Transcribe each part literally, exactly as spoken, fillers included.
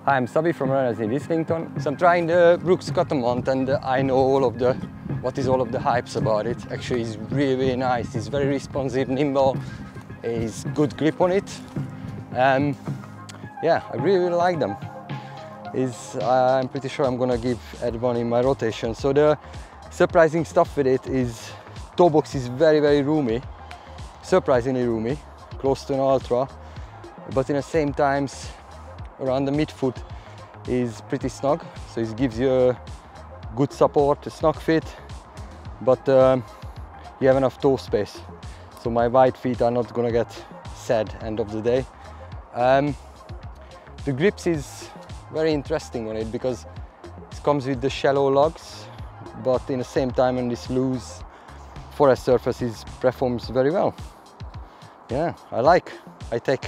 Hi, I'm Sabi from Runners in Islington. So I'm trying the Brooks Catamount, and uh, I know all of the what is all of the hypes about it. Actually, it's really, really nice. It's very responsive, nimble. It's good grip on it. Um, yeah, I really, really like them. Is uh, I'm pretty sure I'm gonna give Ed one in my rotation. So the surprising stuff with it is toe box is very, very roomy, surprisingly roomy, close to an Ultra, but in the same times around the midfoot is pretty snug. So it gives you a good support, a snug fit, but um, you have enough toe space. So my wide feet are not gonna get sad end of the day. Um, the grips is very interesting on it because it comes with the shallow lugs, but in the same time on this loose forest surface it performs very well. Yeah, I like, I take.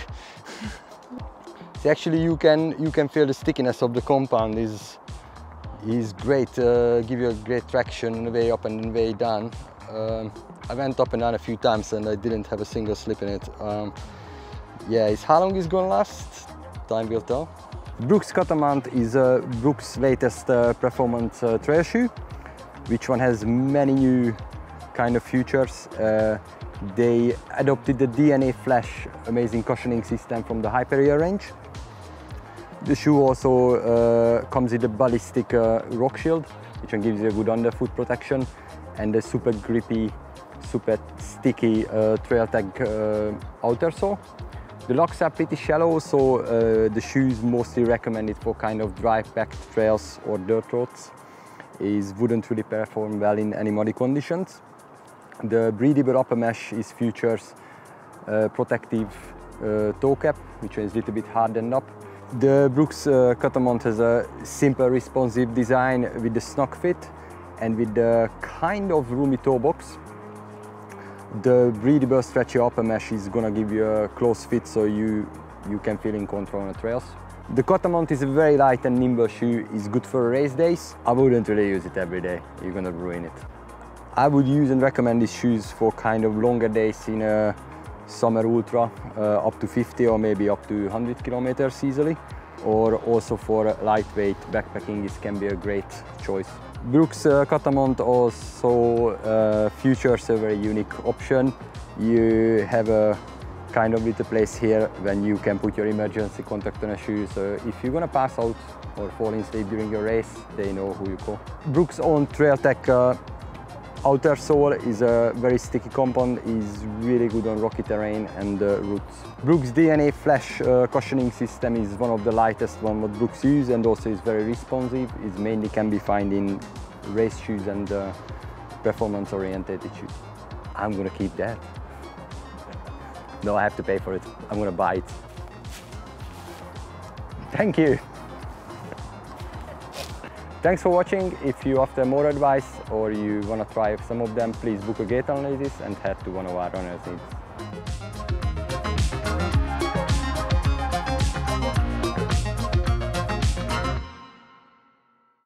See, actually you can you can feel the stickiness of the compound is is great, uh, give you a great traction on the way up and the way down. Um, I went up and down a few times and I didn't have a single slip in it. Um, yeah, it's how long it's gonna last? Time will tell. Brooks Catamount is uh, Brooks' latest uh, performance uh, trail shoe, which one has many new kind of features. Uh, they adopted the D N A Flash amazing cushioning system from the Hyper-Air range. The shoe also uh, comes with a ballistic uh, rock shield, which one gives you a good underfoot protection, and a super grippy, super sticky uh, Trail Tag uh, outer sole. The locks are pretty shallow, so uh, the shoe is mostly recommended for kind of dry packed trails or dirt roads. It wouldn't really perform well in any muddy conditions. The breathable upper mesh is features uh, protective uh, toe cap, which is a little bit hardened up. The Brooks uh, Catamount has a simple, responsive design with the snug fit and with the kind of roomy toe box. The breathable stretchy upper mesh is gonna give you a close fit so you, you can feel in control on the trails. The Catamount is a very light and nimble shoe. It's good for race days. I wouldn't really use it every day. You're gonna ruin it. I would use and recommend these shoes for kind of longer days in a summer ultra, uh, up to fifty or maybe up to one hundred kilometers easily. Or also for lightweight backpacking, this can be a great choice. Brooks uh, Catamount also uh, features a very unique option. You have a kind of little place here when you can put your emergency contact on a shoe. So if you're gonna pass out or fall in sleep during your race, they know who you call. Brooks' own Trail Tag uh, outer sole is a very sticky compound, is really good on rocky terrain and uh, roots. Brooks' D N A Flash uh, cushioning system is one of the lightest one what Brooks use, and also is very responsive. It mainly can be found in race shoes and uh, performance oriented shoes. I'm gonna keep that. No, I have to pay for it. I'm gonna buy it. Thank you. Thanks for watching. If you're after more advice or you want to try some of them, please book a gait analysis and head to one of our runners needs.